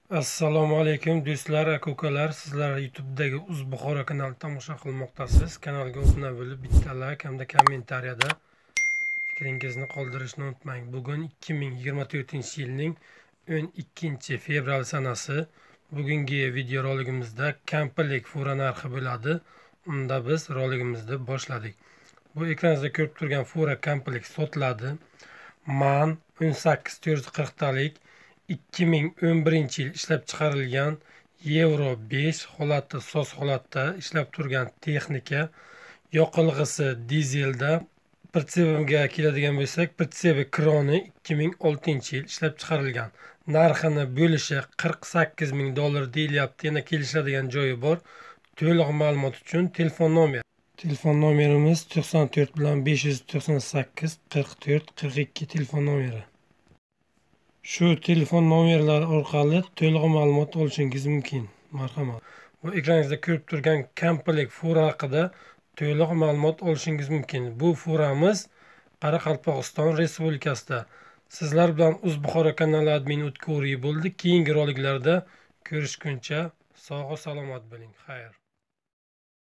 Assalomu alaykum do'stlar, aka-ukalar. Sizlar YouTube'dagi Uz Buxoro kanalini tomosha qilmoqdasiz. Kanalga obuna bo'lib, bitta like hamda kommentariyada fikringizni qoldirishni unutmang. Bugun 2024-yilning 12-fevral sanasi. Bugungi video roligimizda komplet fura narxi bo'ladi. Unda biz roligimizni boshladik. Bu ekraningizda ko'rib turgan fura komplet sotiladi. MAN 18440 talik 2011-yil ishlab chiqarilgan Euro 5 holati soz holatda ishlab turgan texnika. Yoqilg'isi dizelda. Pritsepga keladigan bo'lsak, pritsep kroni 2006-yil ishlab chiqarilgan. Narxini bo'lishi $48,000 deyilyapti. Yana kelishadigan joyi bor. To'liq ma'lumot uchun telefon nomerimiz 94 bilan 598 44 42 telefon nomeri. Shu telefon nomerlari orqali to'liq ma'lumot olishingiz mumkin. Marhamat. Bu ekraningizda ko'rib turgan komplet fura haqida to'liq ma'lumot olishingiz mumkin. Bu furamiz Qoraqalpog'iston Respublikasida. Sizlar bilan Uz Buxoro kanali admin O'tkoriy bo'ldi. Keyingi roliklarda ko'rishguncha sog' va salomat bo'ling. Xayr.